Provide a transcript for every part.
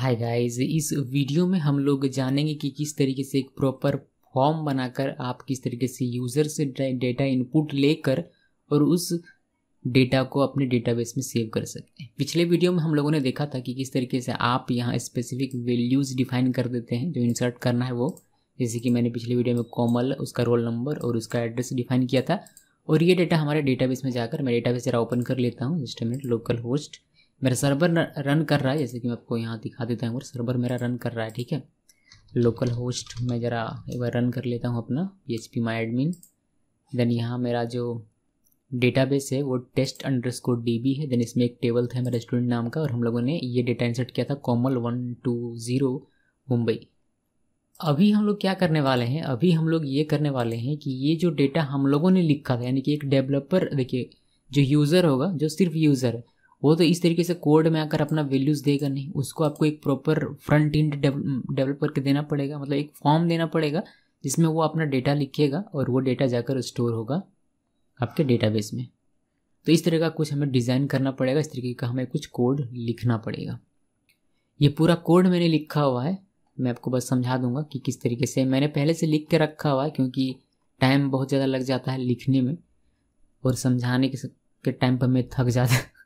Hi guys, इस video में हम लोग जानेंगे कि किस तरीके से एक प्रॉपर फॉर्म बनाकर आप किस तरीके से यूज़र से डेटा इनपुट लेकर और उस डेटा को अपने डेटाबेस में सेव कर सकते हैं। पिछले वीडियो में हम लोगों ने देखा था कि किस तरीके से आप यहाँ स्पेसिफिक वैल्यूज़ डिफाइन कर देते हैं जो इंसर्ट करना है वो, जैसे कि मैंने पिछले वीडियो में कोमल, उसका रोल नंबर और उसका एड्रेस डिफाइन किया था। और ये डेटा हमारे डेटाबेस में जाकर, मैं डेटाबेस जरा ओपन कर लेता हूँ, जस्ट मिनट। लोकल होस्ट मेरा सर्वर रन कर रहा है, जैसे कि मैं आपको यहाँ दिखा देता हूँ, सर्वर मेरा रन कर रहा है, ठीक है। लोकल होस्ट मैं ज़रा एक बार रन कर लेता हूँ अपना php-my-admin। देन यहाँ मेरा जो डेटाबेस है वो test_db है। देन इसमें एक टेबल था मेरा स्टूडेंट नाम का और हम लोगों ने ये डेटा इंसर्ट किया था कोमल 120 मुंबई। अभी हम लोग क्या करने वाले हैं, अभी हम लोग ये करने वाले हैं कि ये जो डेटा हम लोगों ने लिखा था, यानी कि एक डेवलपर, देखिए जो यूज़र होगा, जो सिर्फ यूज़र है, वो तो इस तरीके से कोड में आकर अपना वैल्यूज़ देगा नहीं, उसको आपको एक प्रॉपर फ्रंट एंड डेवलप करके देना पड़ेगा, मतलब एक फॉर्म देना पड़ेगा जिसमें वो अपना डेटा लिखेगा और वो डेटा जाकर स्टोर होगा आपके डेटाबेस में। तो इस तरह का कुछ हमें डिज़ाइन करना पड़ेगा, इस तरीके का हमें कुछ कोड लिखना पड़ेगा। ये पूरा कोड मैंने लिखा हुआ है, मैं आपको बस समझा दूंगा कि किस तरीके से मैंने पहले से लिख के रखा हुआ है, क्योंकि टाइम बहुत ज़्यादा लग जाता है लिखने में और समझाने के टाइम पर मैं थक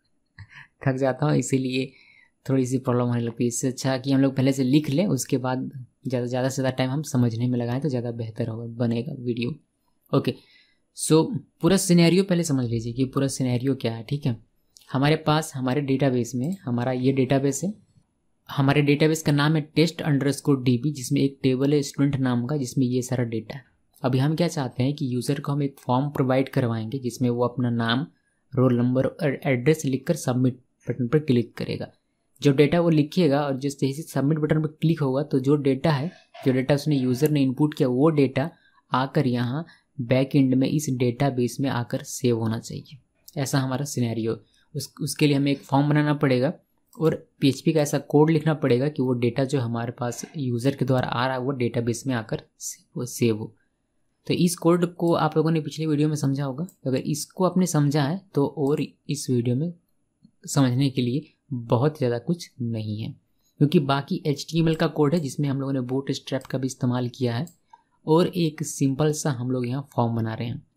जाता हूँ, इसीलिए थोड़ी सी प्रॉब्लम होने लगती है। इससे अच्छा कि हम लोग पहले से लिख लें, उसके बाद ज़्यादा से ज़्यादा टाइम हम समझने में लगाएं तो ज़्यादा बेहतर होगा, बनेगा वीडियो। ओके, सो पूरा सिनेरियो पहले समझ लीजिए कि पूरा सिनेरियो क्या है, ठीक है। हमारे पास हमारे डेटाबेस में, हमारा ये डेटाबेस है, हमारे डेटाबेस का नाम है test_db, जिसमें एक टेबल है स्टूडेंट नाम का, जिसमें ये सारा डेटा है। अभी हम क्या चाहते हैं कि यूज़र को हम एक फॉर्म प्रोवाइड करवाएंगे जिसमें वो अपना नाम, रोल नंबर और एड्रेस लिखकर सबमिट बटन पर क्लिक करेगा। जो डेटा वो लिखिएगा और जिस जैसे सबमिट बटन पर क्लिक होगा तो जो डेटा उसने यूज़र ने इनपुट किया, वो डेटा आकर यहाँ बैक एंड में इस डेटाबेस में आकर सेव होना चाहिए। ऐसा हमारा सिनेरियो। उसके लिए हमें एक फॉर्म बनाना पड़ेगा और PHP का ऐसा कोड लिखना पड़ेगा कि वो डेटा जो हमारे पास यूज़र के द्वारा आ रहा है वो डेटाबेस में आकर सेव हो। तो इस कोड को आप लोगों ने पिछले वीडियो में समझा होगा, अगर इसको आपने समझा है तो और इस वीडियो में समझने के लिए बहुत ज़्यादा कुछ नहीं है, क्योंकि बाकी HTML का कोड है जिसमें हम लोगों ने बूटस्ट्रैप का भी इस्तेमाल किया है और एक सिंपल सा हम लोग यहाँ फॉर्म बना रहे हैं।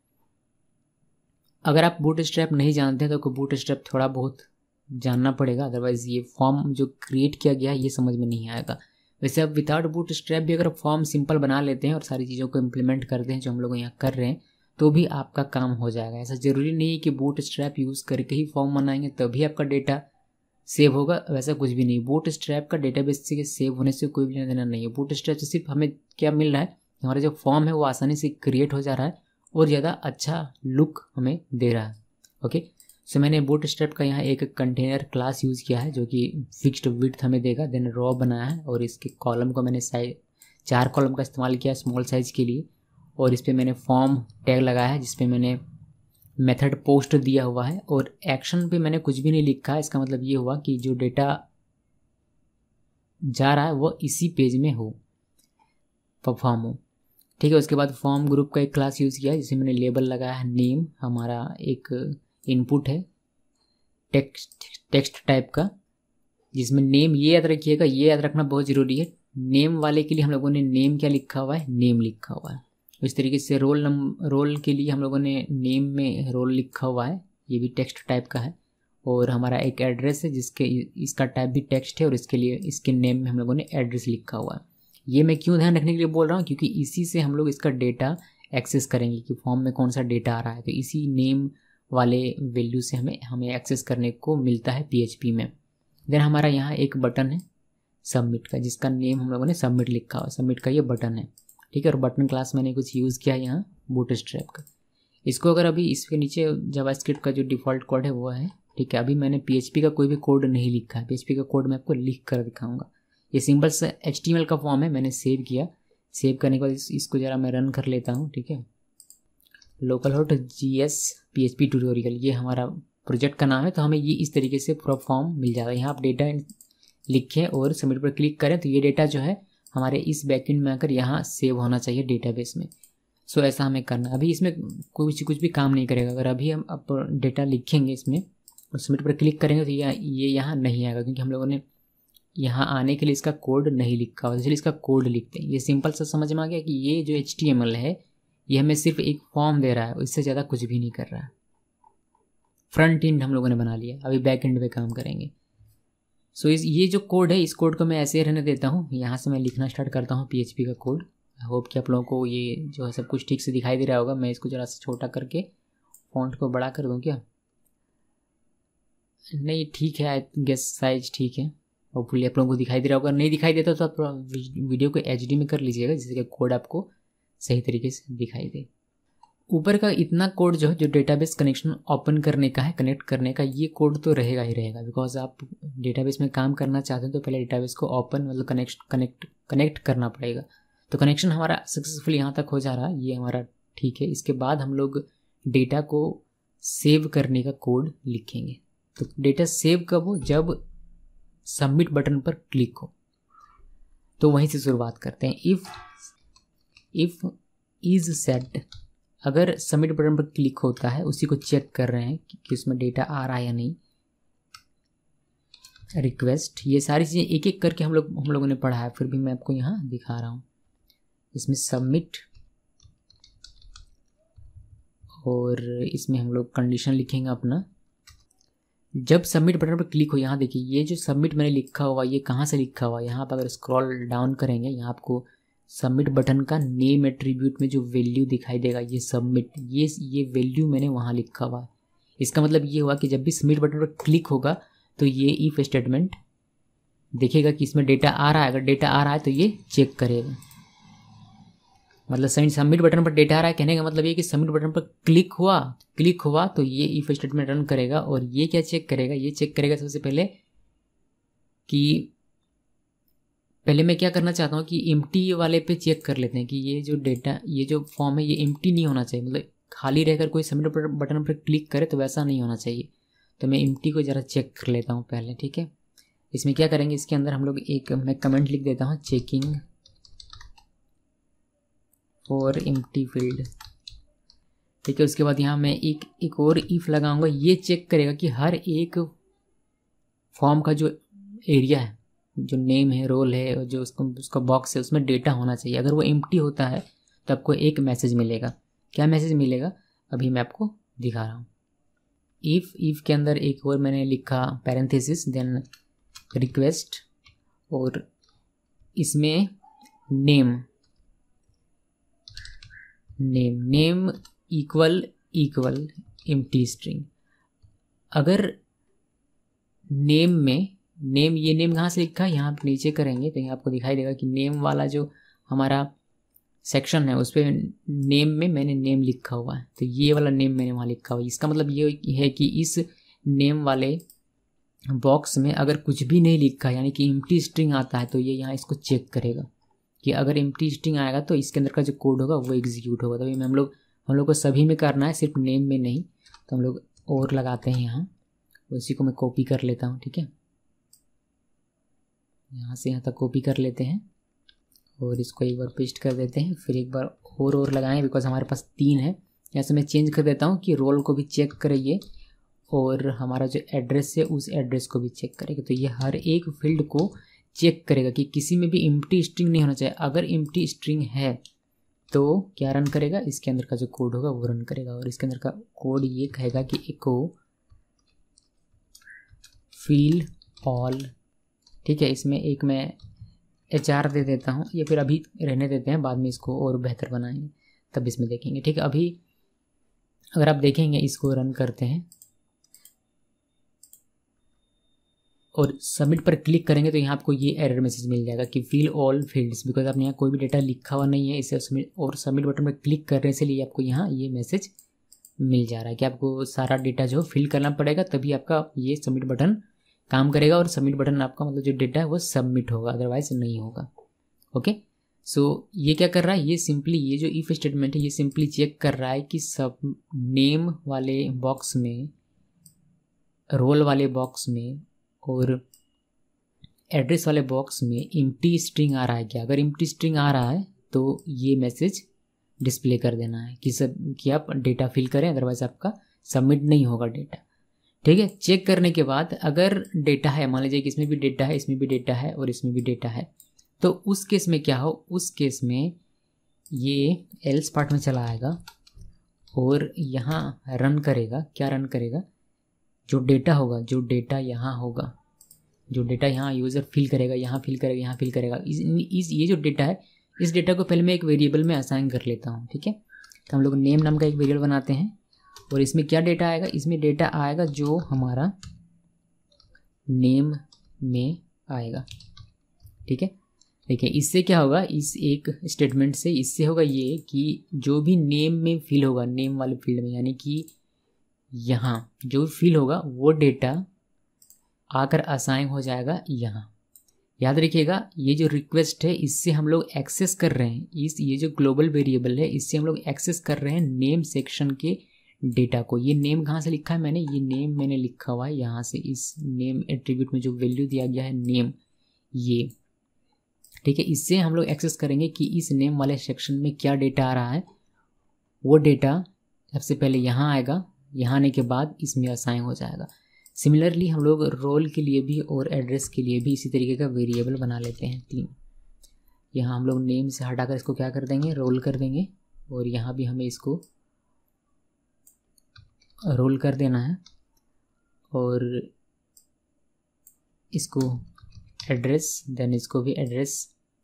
अगर आप बूटस्ट्रैप नहीं जानते हैं तो बूटस्ट्रैप थोड़ा बहुत जानना पड़ेगा, अदरवाइज़ ये फॉर्म जो क्रिएट किया गया है ये समझ में नहीं आएगा। वैसे अब विदाउट बूटस्ट्रैप भी अगर फॉर्म सिंपल बना लेते हैं और सारी चीज़ों को इम्प्लीमेंट करते हैं जो हम लोग यहाँ कर रहे हैं, तो भी आपका काम हो जाएगा। ऐसा ज़रूरी नहीं है कि बूटस्ट्रैप यूज़ करके ही फॉर्म बनाएंगे तभी आपका डेटा सेव होगा, वैसा कुछ भी नहीं। बूटस्ट्रैप का डेटाबेस से सेव होने से कोई भी लेना देना नहीं है। बूटस्ट्रैप से सिर्फ हमें क्या मिल रहा है, हमारा जो फॉर्म है वो आसानी से क्रिएट हो जा रहा है और ज़्यादा अच्छा लुक हमें दे रहा है। ओके, सो मैंने बूटस्ट्रैप का यहाँ एक कंटेनर क्लास यूज़ किया है जो कि फिक्स्ड विड्थ हमें देगा। देन रॉ बनाया है और इसके कॉलम को मैंने 4 कॉलम का इस्तेमाल किया स्मॉल साइज़ के लिए, और इस पर मैंने फॉर्म टैग लगाया है जिस पे मैंने मेथड पोस्ट दिया हुआ है और एक्शन पे मैंने कुछ भी नहीं लिखा है। इसका मतलब ये हुआ कि जो डेटा जा रहा है वो इसी पेज में हो, परफॉर्म हो, ठीक है। उसके बाद फॉर्म ग्रुप का एक क्लास यूज़ किया है जिसे मैंने लेबल लगाया है नेम, हमारा एक इनपुट है टेक्स्ट टाइप का, जिसमें नेम, ये याद रखिएगा, ये याद रखना बहुत ज़रूरी है। नेम वाले के लिए हम लोगों ने नेम क्या लिखा हुआ है, नेम लिखा हुआ है। इस तरीके से रोल के लिए हम लोगों ने नेम में रोल लिखा हुआ है, ये भी टेक्स्ट टाइप का है। और हमारा एक एड्रेस है जिसके इसका टाइप भी टेक्स्ट है और इसके लिए इसके नेम में हम लोगों ने एड्रेस लिखा हुआ है। ये मैं क्यों ध्यान रखने के लिए बोल रहा हूँ, क्योंकि इसी से हम लोग इसका डेटा एक्सेस करेंगे कि फॉर्म में कौन सा डेटा आ रहा है, तो इसी नेम वाले वैल्यू से हमें एक्सेस करने को मिलता है PHP में। देन हमारा यहाँ एक बटन है सबमिट का, जिसका नेम हम लोगों ने सबमिट लिखा हुआ है, सबमिट का ये बटन है, ठीक है। और बटन क्लास मैंने कुछ यूज़ किया है यहाँ बूटस्ट्रैप का। इसको अगर अभी इसके नीचे जावास्क्रिप्ट का जो डिफ़ॉल्ट कोड है वो है, ठीक है। अभी मैंने PHP का कोई भी कोड नहीं लिखा है, PHP का कोड मैं आपको लिख कर दिखाऊंगा। ये सिंपल सा HTML का फॉर्म है, मैंने सेव किया। सेव करने के बाद इसको ज़रा मैं रन कर लेता हूँ, ठीक है। Local host GS PHP tutorial, ये हमारा प्रोजेक्ट का नाम है। तो हमें ये इस तरीके से पूरा फॉर्म मिल जाता है। यहाँ आप डेटा लिखें और सबमिट पर क्लिक करें तो ये डेटा जो है हमारे इस बैकएंड में आकर यहाँ सेव होना चाहिए डेटाबेस में। सो ऐसा हमें करना है। अभी इसमें कुछ भी काम नहीं करेगा। अगर अभी हम डेटा लिखेंगे इसमें और सबमिट पर क्लिक करेंगे तो ये यहाँ नहीं आएगा, क्योंकि हम लोगों ने यहाँ आने के लिए इसका कोड नहीं लिखा हुआ, इसलिए इसका कोड लिखते हैं। ये सिंपल सा समझ में आ गया कि ये जो HTML है ये हमें सिर्फ एक फॉर्म दे रहा है, इससे ज़्यादा कुछ भी नहीं कर रहा है। फ्रंट एंड हम लोगों ने बना लिया, अभी बैक एंड पे काम करेंगे। सो ये जो कोड है इस कोड को मैं ऐसे रहने देता हूँ। यहाँ से मैं लिखना स्टार्ट करता हूँ PHP का कोड। आई होप कि आप लोगों को ये जो है सब कुछ ठीक से दिखाई दे रहा होगा। मैं इसको ज़रा सा छोटा करके फॉन्ट को बड़ा कर दूँ क्या? नहीं, ठीक है, आई गेस साइज ठीक है। होपफुली आप लोगों को दिखाई दे रहा होगा। नहीं दिखाई देता तो आप वीडियो को HD में कर लीजिएगा, जिससे कि कोड आपको सही तरीके से दिखाई दे। ऊपर का इतना कोड जो है, जो डेटाबेस कनेक्शन ओपन करने का है, कनेक्ट करने का, ये कोड तो रहेगा ही रहेगा। बिकॉज आप डेटाबेस में काम करना चाहते हैं तो पहले डेटाबेस को ओपन मतलब कनेक्ट करना पड़ेगा। तो कनेक्शन हमारा सक्सेसफुल यहाँ तक हो जा रहा है, ये हमारा ठीक है। इसके बाद हम लोग डेटा को सेव करने का कोड लिखेंगे। तो डेटा सेव कब हो? जब सबमिट बटन पर क्लिक हो। तो वहीं से शुरुआत करते हैं। इफ इज सेट, अगर सबमिट बटन पर क्लिक होता है, उसी को चेक कर रहे हैं कि उसमें डेटा आ रहा है या नहीं। रिक्वेस्ट, ये सारी चीज़ें एक एक करके हम लोगों ने पढ़ा है, फिर भी मैं आपको यहाँ दिखा रहा हूँ। इसमें सबमिट, और इसमें हम लोग कंडीशन लिखेंगे अपना। जब सबमिट बटन पर क्लिक हो, यहाँ देखिए ये जो सबमिट मैंने लिखा हुआ, ये कहाँ से लिखा हुआ, यहाँ पर अगर स्क्रॉल डाउन करेंगे, यहाँ आपको सबमिट बटन का नेम एट्रीब्यूट में जो वैल्यू दिखाई देगा, ये सबमिट, ये वैल्यू मैंने वहाँ लिखा हुआ है। इसका मतलब ये हुआ कि जब भी सबमिट बटन पर क्लिक होगा तो ये इफ स्टेटमेंट देखेगा कि इसमें डेटा आ रहा है। अगर डेटा आ रहा है तो ये चेक करेगा। मतलब सबमिट बटन पर डेटा आ रहा है कहने का मतलब ये कि सबमिट बटन पर क्लिक हुआ तो ये इफ स्टेटमेंट रन करेगा। और ये क्या चेक करेगा? ये चेक करेगा सबसे पहले कि पहले मैं क्या करना चाहता हूँ कि एम्प्टी वाले पे चेक कर लेते हैं कि ये जो डेटा, ये जो फॉर्म है, ये एम्प्टी नहीं होना चाहिए। मतलब खाली रहकर कोई सबमिट बटन पर क्लिक करे तो वैसा नहीं होना चाहिए। तो मैं एम्प्टी को ज़रा चेक कर लेता हूँ पहले, ठीक है। इसमें क्या करेंगे, इसके अंदर हम लोग मैं कमेंट लिख देता हूँ, चेकिंग फॉर एम्प्टी फील्ड, ठीक है। उसके बाद यहाँ मैं एक और इफ लगाऊंगा। ये चेक करेगा कि हर एक फॉर्म का जो एरिया है, जो नेम है, रोल है, और जो उसका बॉक्स है, उसमें डेटा होना चाहिए। अगर वो एम्प्टी होता है तो आपको एक मैसेज मिलेगा। क्या मैसेज मिलेगा अभी मैं आपको दिखा रहा हूँ। इफ के अंदर एक और मैंने लिखा पैरेंथेसिस, देन रिक्वेस्ट, और इसमें नेम इक्वल एम्प्टी स्ट्रिंग। अगर नेम में ये नेम कहाँ से लिखा है, यहाँ आप नीचे करेंगे तो यहाँ आपको दिखाई देगा कि नेम वाला जो हमारा सेक्शन है उस पर नेम में मैंने नेम लिखा हुआ है। तो ये वाला नेम मैंने वहाँ लिखा हुआ है। इसका मतलब ये है कि इस नेम वाले बॉक्स में अगर कुछ भी नहीं लिखा, यानी कि एम्प्टी स्ट्रिंग आता है, तो ये यहाँ इसको चेक करेगा कि अगर एम्प्टी स्ट्रिंग आएगा तो इसके अंदर का जो कोड होगा वो एग्जीक्यूट होगा। तभी हम लोग को सभी में करना है, सिर्फ नेम में नहीं। तो हम लोग और लगाते हैं यहाँ, उसी को मैं कॉपी कर लेता हूँ, ठीक है। यहाँ से यहाँ तक कॉपी कर लेते हैं और इसको एक बार पेस्ट कर देते हैं। फिर एक बार और लगाएं, बिकॉज हमारे पास 3 है। यहाँ से मैं चेंज कर देता हूँ कि रोल को भी चेक करिए और हमारा जो एड्रेस है उस एड्रेस को भी चेक करेगा। तो ये हर एक फील्ड को चेक करेगा कि किसी में भी एम्प्टी स्ट्रिंग नहीं होना चाहिए। अगर एम्प्टी स्ट्रिंग है तो क्या रन करेगा, इसके अंदर का जो कोड होगा वो रन करेगा। और इसके अंदर का कोड ये कहेगा कि इको फील ऑल, ठीक है। इसमें एक मैं HR दे देता हूँ, या फिर अभी रहने देते हैं, बाद में इसको और बेहतर बनाएंगे तब इसमें देखेंगे, ठीक है। अभी अगर आप देखेंगे, इसको रन करते हैं और सबमिट पर क्लिक करेंगे तो यहाँ आपको ये एरर मैसेज मिल जाएगा कि फिल ऑल फील्ड्स, बिकॉज आपने यहाँ कोई भी डेटा लिखा हुआ नहीं है। इसे सबमिट बटन पर क्लिक करने से लिए आपको यहाँ ये मैसेज मिल जा रहा है कि आपको सारा डेटा जो फिल करना पड़ेगा, तभी आपका ये सबमिट बटन काम करेगा। और सबमिट बटन आपका मतलब जो डेटा है वो सबमिट होगा, अदरवाइज नहीं होगा। ओके, सो ये क्या कर रहा है, ये सिंपली ये जो इफ स्टेटमेंट है ये सिंपली चेक कर रहा है कि सब नेम वाले बॉक्स में, रोल वाले बॉक्स में और एड्रेस वाले बॉक्स में एम्प्टी स्ट्रिंग आ रहा है क्या। अगर एम्प्टी स्ट्रिंग आ रहा है तो ये मैसेज डिस्प्ले कर देना है कि आप डेटा फिल करें, अदरवाइज आपका सबमिट नहीं होगा डेटा, ठीक है, चेक करने के बाद अगर डेटा है, मान लीजिए कि इसमें भी डेटा है, इसमें भी डेटा है और इसमें भी डेटा है, तो उस केस में क्या हो, उस केस में ये एल्स पार्ट में चला आएगा और यहाँ रन करेगा। क्या रन करेगा, जो डेटा होगा, जो डेटा यहाँ होगा, जो डेटा यहाँ यूज़र फिल करेगा, यहाँ फिल करेगा, यहाँ फिल करेगा, ये जो डेटा है, इस डेटा को पहले मैं एक वेरिएबल में असाइन कर लेता हूँ। ठीक है, तो हम लोग नेम नाम का एक वेरिएबल बनाते हैं और इसमें क्या डेटा आएगा, इसमें डेटा आएगा जो हमारा नेम में आएगा। ठीक है, देखिए इससे क्या होगा, इस एक स्टेटमेंट से इससे होगा ये कि जो भी नेम में फिल होगा, नेम वाले फील्ड में, यानी कि यहाँ जो फिल होगा वो डेटा आकर असाइन हो जाएगा यहाँ। याद रखिएगा, ये जो रिक्वेस्ट है इससे हम लोग एक्सेस कर रहे हैं, ये जो ग्लोबल वेरिएबल है इससे हम लोग एक्सेस कर रहे हैं नेम सेक्शन के डेटा को। ये नेम कहाँ से लिखा है मैंने, ये नेम मैंने लिखा हुआ है यहाँ से, इस नेम एट्रीब्यूट में जो वैल्यू दिया गया है नेम, ये। ठीक है, इससे हम लोग एक्सेस करेंगे कि इस नेम वाले सेक्शन में क्या डेटा आ रहा है। वो डेटा सबसे पहले यहाँ आएगा, यहाँ आने के बाद इसमें असाइन हो जाएगा। सिमिलरली हम लोग रोल के लिए भी और एड्रेस के लिए भी इसी तरीके का वेरिएबल बना लेते हैं 3। यहाँ हम लोग नेम से हटाकर इसको क्या कर देंगे, रोल कर देंगे, और यहाँ भी हमें इसको रोल कर देना है और इसको एड्रेस, देन इसको भी एड्रेस।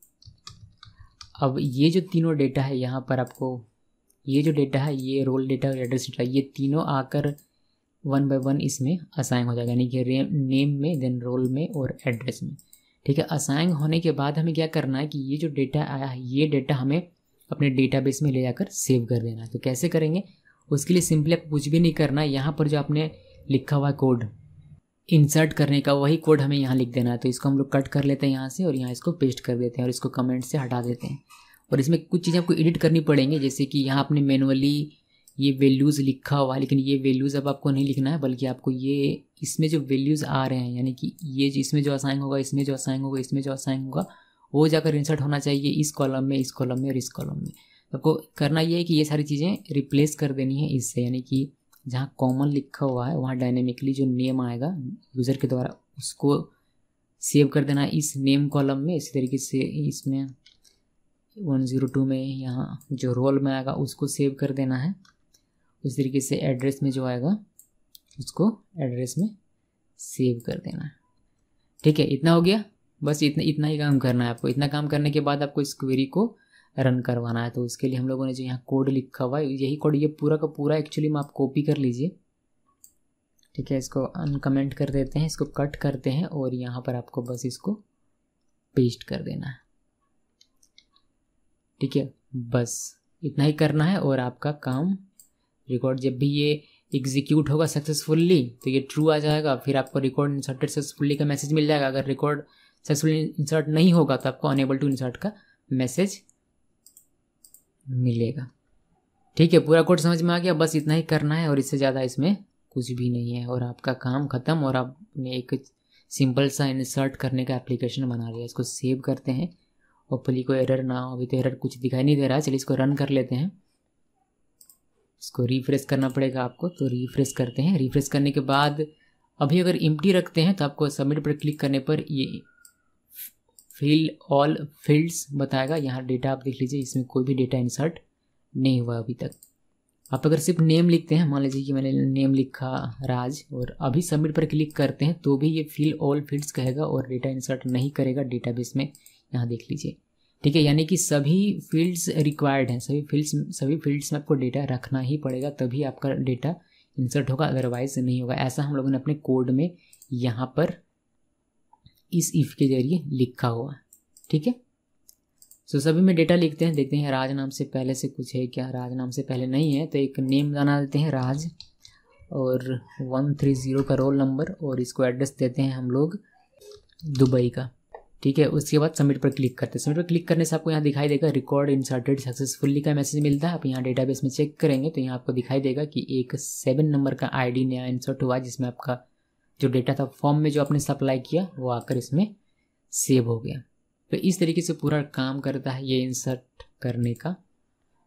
अब ये जो तीनों डेटा है यहाँ पर आपको, ये जो डेटा है, ये रोल डेटा और एड्रेस डेटा, ये तीनों आकर 1 बाय 1 इसमें असाइन हो जाएगा, यानी कि नेम में, देन रोल में और एड्रेस में। ठीक है, असाइन होने के बाद हमें क्या करना है कि ये जो डेटा आया है ये डेटा हमें अपने डेटाबेस में ले जाकर सेव कर देना है। तो कैसे करेंगे, उसके लिए सिंपली आपको कुछ भी नहीं करना है, यहाँ पर जो आपने लिखा हुआ कोड इंसर्ट करने का, वही कोड हमें यहाँ लिख देना है। तो इसको हम लोग कट कर लेते हैं यहाँ से और यहाँ इसको पेस्ट कर देते हैं और इसको कमेंट से हटा देते हैं। और इसमें कुछ चीज़ें आपको एडिट करनी पड़ेंगी, जैसे कि यहाँ आपने मैनुअली ये वैल्यूज़ लिखा हुआ है, लेकिन ये वैल्यूज़ अब आपको नहीं लिखना है, बल्कि आपको ये इसमें जो वैल्यूज़ आ रहे हैं, यानी कि ये इसमें जो असाइन होगा, इसमें जो असाइन होगा, इसमें जो असाइन होगा, वो जाकर इंसर्ट होना चाहिए इस कॉलम में, इस कॉलम में और इस कॉलम में। आपको करना ये है कि ये सारी चीज़ें रिप्लेस कर देनी है इससे, यानी कि जहाँ कॉमन लिखा हुआ है वहाँ डायनेमिकली जो नेम आएगा यूज़र के द्वारा उसको सेव कर देना है इस नेम कॉलम में। इसी तरीके से इसमें 102 में यहाँ जो रोल में आएगा उसको सेव कर देना है। उस तरीके से एड्रेस में जो आएगा उसको एड्रेस में सेव कर देना है। ठीक है, इतना हो गया, बस इतना ही काम करना है आपको। इतना काम करने के बाद आपको इस क्वेरी को रन करवाना है। तो उसके लिए हम लोगों ने जो यहाँ कोड लिखा हुआ है, यही कोड ये पूरा का पूरा एक्चुअली में आप कॉपी कर लीजिए। ठीक है, इसको अनकमेंट कर देते हैं, इसको कट करते हैं और यहाँ पर आपको बस इसको पेस्ट कर देना है। ठीक है, बस इतना ही करना है और आपका काम रिकॉर्ड, जब भी ये एग्जीक्यूट होगा सक्सेसफुली तो ये ट्रू आ जाएगा, फिर आपको रिकॉर्ड इंसर्टेड सक्सेसफुली का मैसेज मिल जाएगा। अगर रिकॉर्ड सक्सेसफुली इंसर्ट नहीं होगा तो आपको अनेबल टू इंसर्ट का मैसेज मिलेगा। ठीक है, पूरा कोड समझ में आ गया, बस इतना ही करना है और इससे ज़्यादा इसमें कुछ भी नहीं है और आपका काम ख़त्म और आपने एक सिंपल सा इंसर्ट करने का एप्लीकेशन बना लिया। इसको सेव करते हैं, होपफुली कोई एरर ना हो। अभी तो एरर कुछ दिखाई नहीं दे रहा है, चलिए इसको रन कर लेते हैं। इसको रिफ्रेश करना पड़ेगा आपको, तो रिफ्रेश करते हैं। रिफ्रेश करने के बाद अभी अगर एम्प्टी रखते हैं तो आपको सबमिट पर क्लिक करने पर ये फिल ऑल फील्ड्स बताएगा। यहाँ डेटा आप देख लीजिए, इसमें कोई भी डेटा इंसर्ट नहीं हुआ अभी तक। आप अगर सिर्फ नेम लिखते हैं, मान लीजिए कि मैंने नेम लिखा राज और अभी सबमिट पर क्लिक करते हैं तो भी ये फिल ऑल फील्ड्स कहेगा और डेटा इंसर्ट नहीं करेगा डेटाबेस में। यहाँ देख लीजिए, ठीक है, यानी कि सभी फील्ड्स रिक्वायर्ड हैं, सभी फील्ड्स में आपको डेटा रखना ही पड़ेगा, तभी आपका डेटा इंसर्ट होगा, अदरवाइज नहीं होगा। ऐसा हम लोगों ने अपने कोड में यहाँ पर इस इफ़ के जरिए लिखा हुआ है। ठीक है, सो सभी में डेटा लिखते हैं, देखते हैं राज नाम से पहले से कुछ है क्या। राज नाम से पहले नहीं है तो एक नेम बना देते हैं राज और 130 का रोल नंबर और इसको एड्रेस देते हैं हम लोग दुबई का। ठीक है, उसके बाद सबमिट पर क्लिक करते हैं। सबमिट पर क्लिक करने से आपको यहाँ दिखाई देगा रिकॉर्ड इंसर्टेड सक्सेसफुली का मैसेज मिलता है। आप यहाँ डेटाबेस में चेक करेंगे तो यहाँ आपको दिखाई देगा कि एक 7 नंबर का आईडी नया इंसर्ट हुआ, जिसमें आपका जो डेटा था फॉर्म में जो आपने सप्लाई किया वो आकर इसमें सेव हो गया। तो इस तरीके से पूरा काम करता है ये इंसर्ट करने का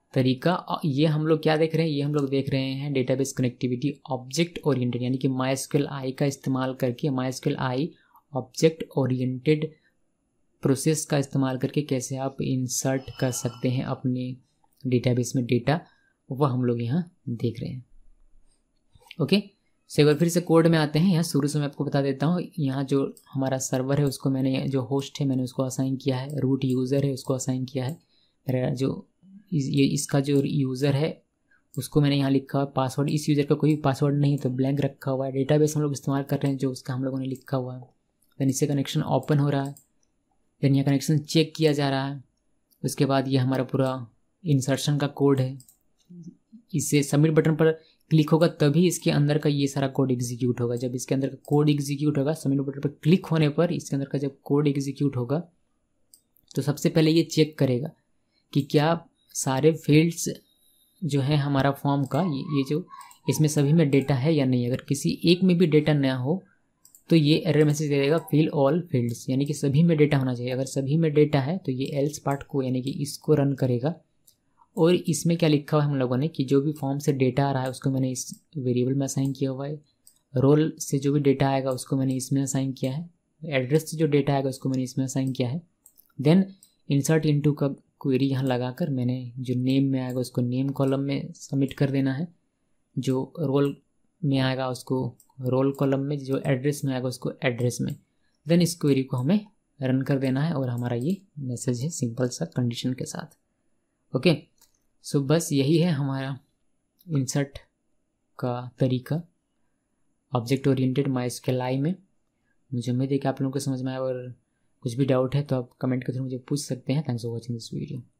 तरीका। ये हम लोग क्या देख रहे हैं, ये हम लोग देख रहे हैं डेटाबेस कनेक्टिविटी ऑब्जेक्ट ओरिएंटेड, यानी कि माइस्क्यूएल आई का इस्तेमाल करके, MySQL I object oriented process का इस्तेमाल करके कैसे आप इंसर्ट कर सकते हैं अपने डेटाबेस में डेटा, वह हम लोग यहाँ देख रहे हैं। ओके, सो एक बार फिर से कोड में आते हैं। यहाँ शुरू से मैं आपको बता देता हूँ, यहाँ जो हमारा सर्वर है उसको मैंने, जो होस्ट है मैंने उसको असाइन किया है, रूट यूज़र है उसको असाइन किया है, मेरा जो ये इसका जो यूज़र है उसको मैंने यहाँ लिखा हुआ है पासवर्ड। इस यूज़र का कोई पासवर्ड नहीं है तो ब्लैंक रखा हुआ है। डेटाबेस हम लोग इस्तेमाल कर रहे हैं जो उसका हम लोगों ने लिखा हुआ है। देन इससे कनेक्शन ओपन हो रहा है, देन यहाँ कनेक्शन चेक किया जा रहा है। उसके बाद ये हमारा पूरा इंसर्शन का कोड है। इससे सबमिट बटन पर क्लिक होगा तभी इसके अंदर का ये सारा कोड एग्जीक्यूट होगा। जब इसके अंदर का कोड एग्जीक्यूट होगा, सबमिट बटन पर क्लिक होने पर इसके अंदर का जब कोड एग्जीक्यूट होगा तो सबसे पहले ये चेक करेगा कि क्या सारे फील्ड्स जो है हमारा फॉर्म का, ये जो इसमें सभी में डेटा है या नहीं। अगर किसी एक में भी डेटा ना हो तो ये एरर मैसेज दे देगा फिल ऑल फील्ड्स, यानी कि सभी में डेटा होना चाहिए। अगर सभी में डेटा है तो ये एल्स पार्ट को, यानी कि इसको रन करेगा। और इसमें क्या लिखा हुआ है हम लोगों ने कि जो भी फॉर्म से डेटा आ रहा है उसको मैंने इस वेरिएबल में असाइन किया हुआ है। रोल से जो भी डेटा आएगा उसको मैंने इसमें असाइन किया है। एड्रेस से जो डेटा आएगा उसको मैंने इसमें असाइन किया है। देन इंसर्ट इनटू का क्वेरी यहाँ लगाकर मैंने जो नेम में आएगा उसको नेम कॉलम में सबमिट कर देना है, जो रोल में आएगा उसको रोल कॉलम में, जो एड्रेस में आएगा उसको एड्रेस में। देन इस क्वेरी को हमें रन कर देना है और हमारा ये मैसेज है सिंपल सा कंडीशन के साथ। ओके, सो बस यही है हमारा इंसर्ट का तरीका ऑब्जेक्ट ओरिएंटेड माइस्क्यूएल आई में। मुझे उम्मीद है कि आप लोगों को समझ में आया, और कुछ भी डाउट है तो आप कमेंट के थ्रू मुझे पूछ सकते हैं। Thanks for watching this video.